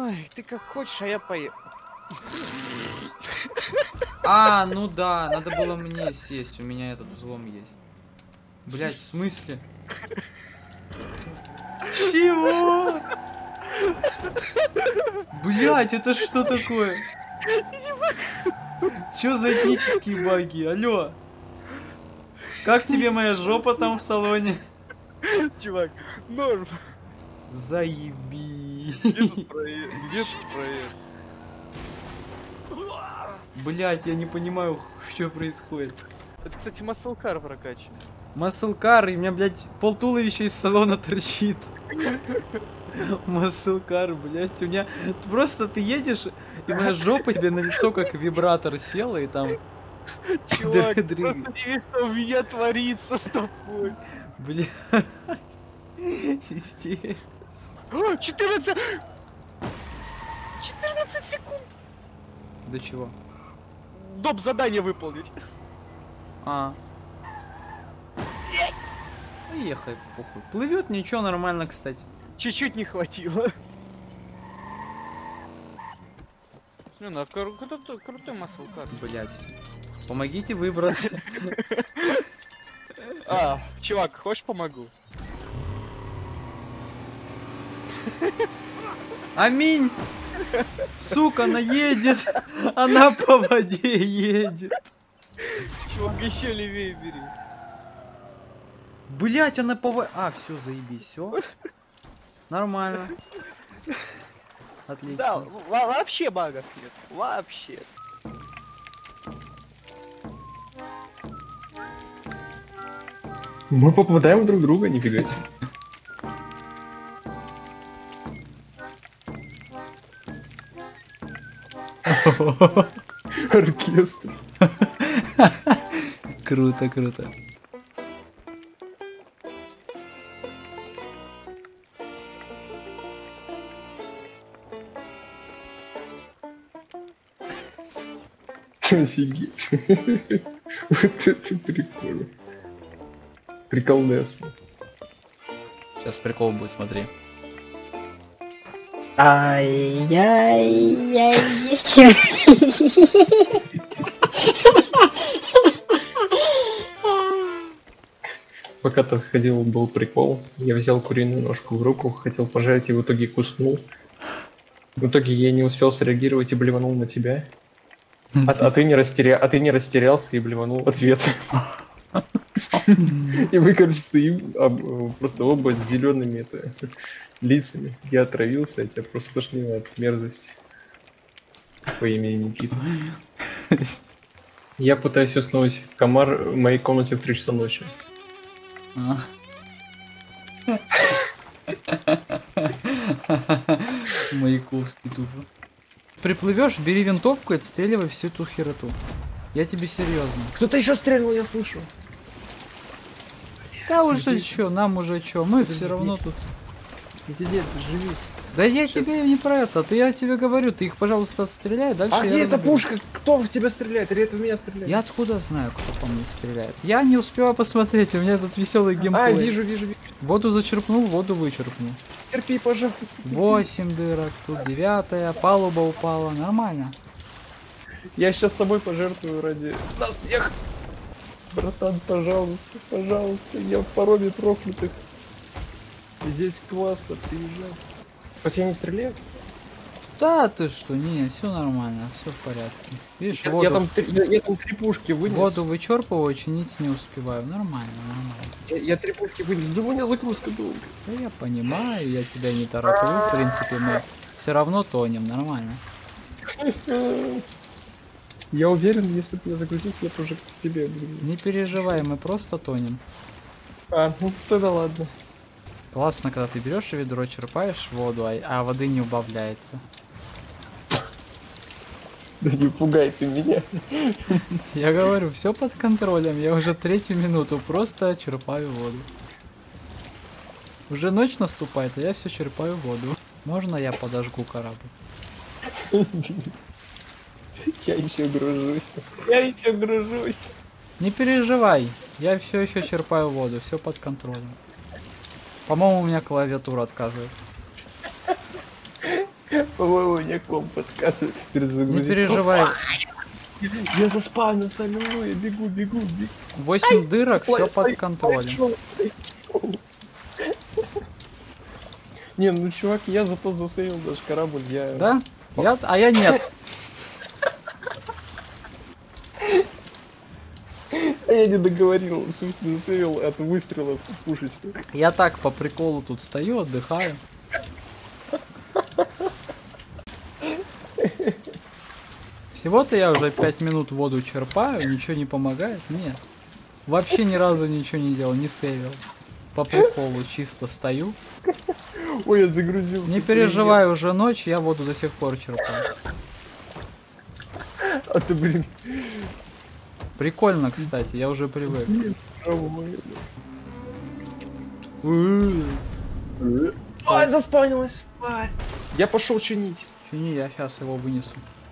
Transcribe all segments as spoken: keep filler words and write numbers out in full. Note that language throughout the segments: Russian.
Ой, ты как хочешь, а я поем. А, ну да, надо было мне сесть, у меня этот взлом есть. Блять, в смысле? Чего? Блять, это что такое? Чё за этнические баги? Алло? Как тебе моя жопа там в салоне? Чувак, норм. Заеби. Где тут проезд? Где тут проезд? Блять, я не понимаю, что происходит. Это, кстати, маслкар прокачан. Маслкар, и у меня, блядь, полтуловища из салона торчит. Маслкар, блядь, у меня... Просто ты едешь, и моя жопа тебе на лицо как вибратор села, и там... Чувак, Дры- дры- просто не видишь, что у меня творится с тобой. Блядь. Пиздец. О, четырнадцать! четырнадцать секунд! До чего? Доп. Задание выполнить. А. Ехай, похуй. Плывет ничего, нормально, кстати. Чуть-чуть не хватило. Ну, на кру- крутой, крутой маслкар. Блять. Помогите выбраться. А, чувак, хочешь помогу? Аминь! Сука, она едет! Она по воде едет! Чувак, еще левее бери. Блять, она по воде... А, все, заебись, все. Нормально. Отлично. Да, во- вообще багов нет. Вообще. Мы попадаем друг в друга, нифига себе. Оркестр. Круто, круто. Офигеть. Вот это прикольно. Приколдесно. Сейчас прикол будет, смотри. Ай-яй-яй, девчонки. Пока ты ходил, был прикол. Я взял куриную ножку в руку, хотел пожарить и в итоге куснул. В итоге я не успел среагировать и блеванул на тебя. А, а, ты, не растеря... а ты не растерялся и блеванул в ответ. И мы, короче, стоим об- просто оба с зелеными это, лицами. Я отравился, а тебя просто тошнило от мерзости. По имени Никита. Я пытаюсь уснуть. Комар в моей комнате в три часа ночи. А. Маяковский тупо. Приплывешь, бери винтовку и отстреливай всю эту хероту. Я тебе серьезно. Кто-то еще стрельнул, я слышу. Да уже чё, нам уже чё, мы все равно тут. Иди, дед, живи. Да я Сейчас. тебе не про это, ты я тебе говорю, ты их, пожалуйста, стреляй, дальше А я где эта разберусь. пушка? Кто в тебя стреляет? Или это в меня стреляет? Я откуда знаю, кто по мне стреляет? Я не успеваю посмотреть, у меня тут веселый геймплей. А, вижу, вижу, вижу. Воду зачерпнул, воду вычерпнул. Терпи, пожалуйста. Восемь дырок, тут девятая, палуба упала, нормально. Я сейчас собой пожертвую ради нас всех. Братан, пожалуйста, пожалуйста, я в пароме проклятых. Здесь классно, приезжай. По тебе не стреляют? Да ты что, не, все нормально, все в порядке. Видишь, Я, воду, я там, три- я, я там три пушки вынес. воду вычерпываю, чинить не успеваю. Нормально, нормально. Я, я три пушки вынес. Да у меня загрузка долго. Да я понимаю, я тебя не тороплю, в принципе, мы все равно тонем, нормально. Я уверен, если бы я загрузился, я бы уже к тебе буду. Не переживай, мы просто тонем. А, ну тогда ладно. Классно, когда ты берешь ведро, черпаешь воду, а, а воды не убавляется. Да не пугай ты меня. Я говорю, все под контролем, я уже третью минуту просто черпаю воду. Уже ночь наступает, а я все черпаю воду. Можно я подожгу корабль? Я еще гружусь. Я еще гружусь. Не переживай, я все еще черпаю воду, все под контролем. По-моему, у меня клавиатура отказывает. По-моему, у меня комп подсказывает. Не переживай. Я заспавнился, ну я бегу, бегу, бегу. восемь дырок, все под Слай- контролем. слайд-шоу, слайд-шоу. Не, ну чувак, я зато засейвил даже корабль, я... Да? Я, а я нет. Я не договорил, в смысле засейвил от выстрела пушечки. Я так по приколу тут стою, отдыхаю. Всего-то я уже пять минут воду черпаю, ничего не помогает? Нет. Вообще ни разу ничего не делал, не сейвил. По приколу чисто стою. Ой, я загрузился. Не переживай, уже ночь, я воду до сих пор черпаю. А ты, блин... Прикольно, кстати, я уже привык. Ой, заспавнилась, тварь. Я пошел чинить. Чини, я сейчас его вынесу.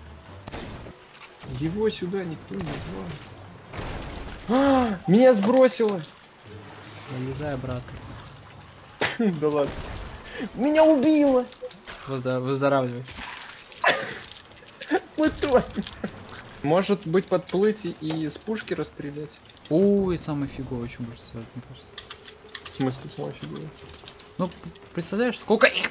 Его сюда никто не звал. А, меня сбросило. Вылезай, брат. Да ладно. Меня убило. Выздор- Выздоравливай. Может быть подплыть и с пушки расстрелять? Ой, самый фиговый, очень будет сделать, мне кажется. В смысле, самая фигура? Ну, представляешь, сколько их?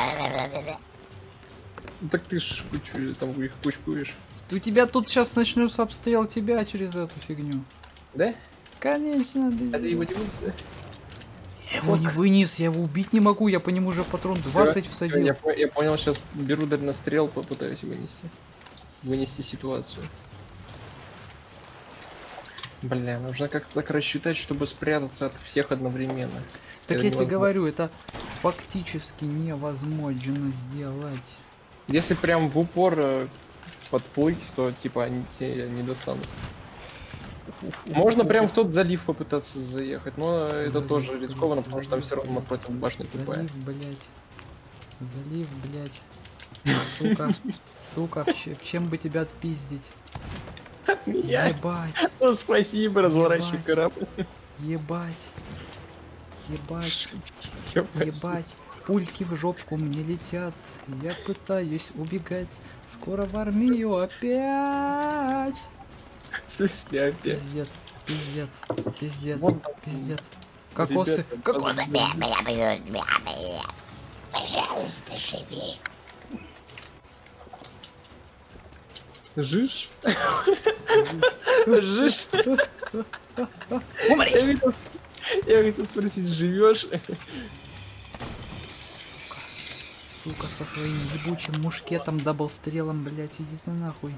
Ну, так ты ж кучу, там их кучкуешь. У тебя тут сейчас начнется обстрел тебя через эту фигню. Да? Конечно, да. А ты его не вынес, да? Я его не вынес, я его убить не могу, я по нему уже патрон двадцать Всё, всадил. Я, по- я понял, сейчас беру дальнострел, попытаюсь вынести. Вынести ситуацию. Бля, нужно как-то так рассчитать, чтобы спрятаться от всех одновременно. Так Это я тебе невозможно. говорю, это фактически невозможно сделать. Если прям в упор э, подплыть, то типа они тебя не достанут. Можно прям в тот залив попытаться заехать, но это Залив, тоже залив, рискованно, потому что там залив, все равно напротив башни тупая. Залив, блять. Залив, блять. Сука, сука, в ч- в чем бы тебя отпиздить? Меня? Ебать, Ну, спасибо, разворачивай Ебать. корабль. ебать. Ебать, Я ебать. Пульки в жопку мне летят. Я пытаюсь убегать. Скоро в армию опять. В смысле опять? Пиздец, пиздец, пиздец, Вот. пиздец. Кокосы, Ребята, кокосы. Пожалуйста, живи. Жишь? Жишь? Умри! Я хотел, я хотел спросить, живешь? Сука, со своим ебучим мушкетом, даблстрелом, блять, иди ты нахуй.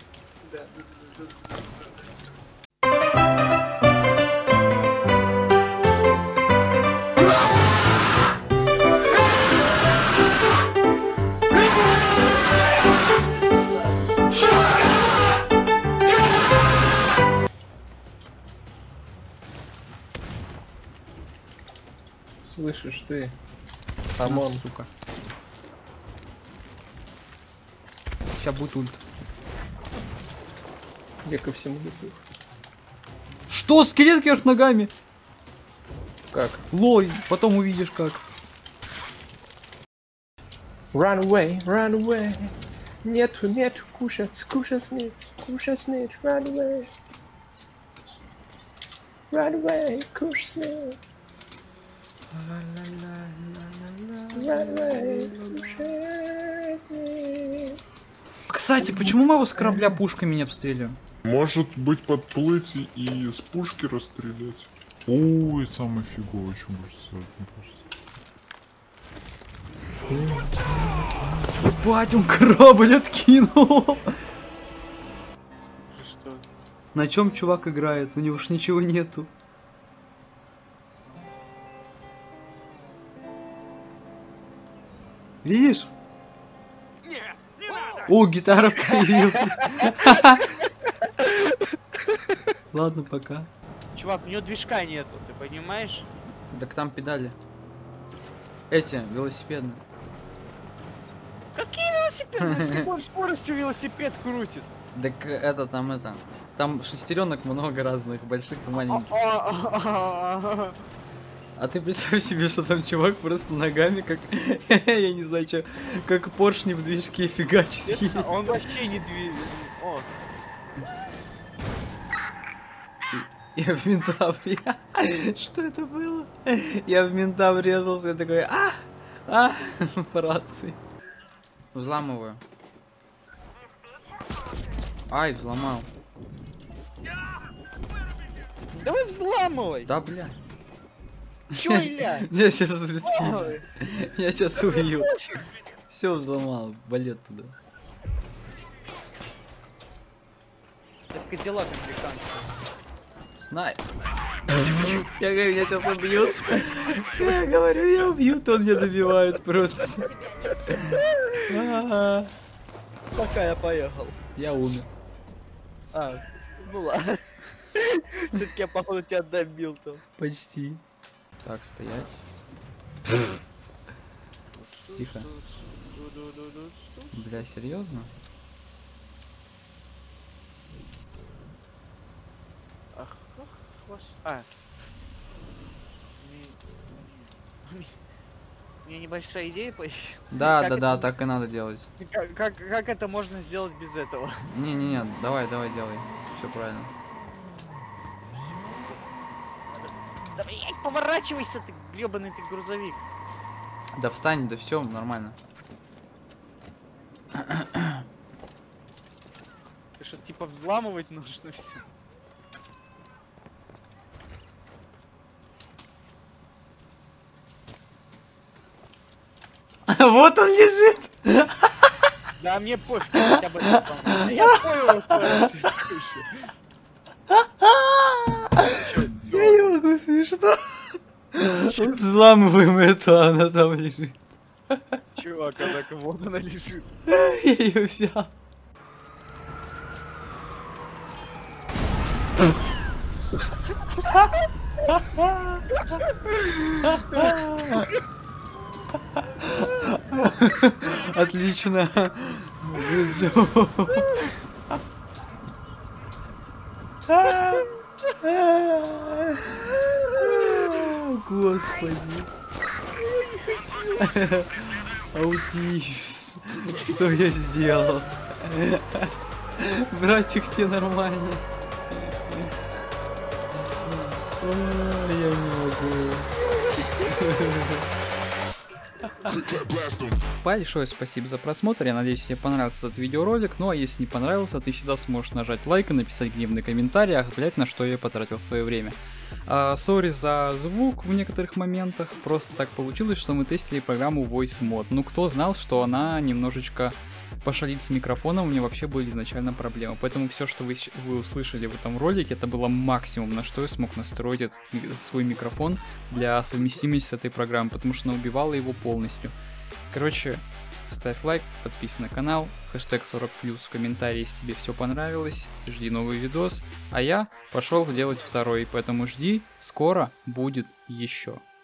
Слышишь ты? На, Амон. сука. Сейчас будет ульт. Я ко всему готов. Что? Скелет кверх ногами? Как? Лой, потом увидишь как. Run away, run away. Нету, нету, кушать, кушать нет, кушать нет, run away. Run away, кушать нет. Run away, кушать нет. Кстати, почему мы его с корабля пушками не обстреливаем? Может быть подплыть и- и с пушки расстрелять? Ой, самый фиговый, что может сделать, мне кажется. Ебать, он корабль откинул. Что? На чем чувак играет? У него ж ничего нету. Видишь? Нет, не надо! О, гитара появилась. Ладно, пока. Чувак, у него движка нету, ты понимаешь? Так там педали. Эти, велосипедные. Какие велосипеды? С какой скоростью велосипед крутит? Так это там это. Там шестеренок много разных, больших и маленьких. А, а, а, а, А ты представь себе, что там чувак просто ногами, как, я не знаю, что, как поршни в движке фигачит. Это он вообще не движется. О, Я в мента врезался. Что это было? Я в мента врезался, я такой, а, а, по рации. Взламываю. Ай, взломал. давай взламывай. Да, бля. Чё, Илья? Я сейчас спиздил. Я сейчас убью. Все взломал, балет туда. Это Кадиллак американский. Знай. Я говорю, меня сейчас убьют. Я говорю, я убьют, он меня добивает просто. А-а-а. Пока я поехал. Я умер. А, ну ладно. Все-таки я, походу, тебя добил-то. Почти. Так, стоять. Тихо. Бля, серьезно? Ах, ах, вас... А. Мне- У меня небольшая идея появилась. Да, Как да, да, это- так и надо делать. Как, как, как это можно сделать без этого? Не-не-не, давай, давай, делай. Все правильно. Да, блядь, поворачивайся ты, гребаный ты грузовик. Да встань, да все, нормально. Ты что, типа взламывать нужно все? Вот он лежит! Да мне пофиг, хотя бы это взламывать. Да я понял твою чушь. Я не могу, смешно. Взламываем это, она там лежит. Чувак, однако вот она лежит. Я ее взял. Отлично. Выжил. Господи. Аутист. Что я сделал? Братик, тебе нормально. Ой, я не могу. Большое спасибо за просмотр, я надеюсь, тебе понравился этот видеоролик, ну а если не понравился, ты всегда сможешь нажать лайк и написать гневный комментарий, ах, блять, на что я потратил свое время. Сори за звук в некоторых моментах, просто так получилось, что мы тестили программу VoiceMod, ну кто знал, что она немножечко пошалит с микрофоном, у меня вообще были изначально проблемы, поэтому все, что вы, вы услышали в этом ролике, это было максимум, на что я смог настроить этот, свой микрофон для совместимости с этой программой, потому что она убивала его полностью. Короче, ставь лайк, подписывайся на канал, хэштег сорок плюс в комментарии, если тебе все понравилось, жди новый видос, а я пошел делать второй, поэтому жди, скоро будет еще.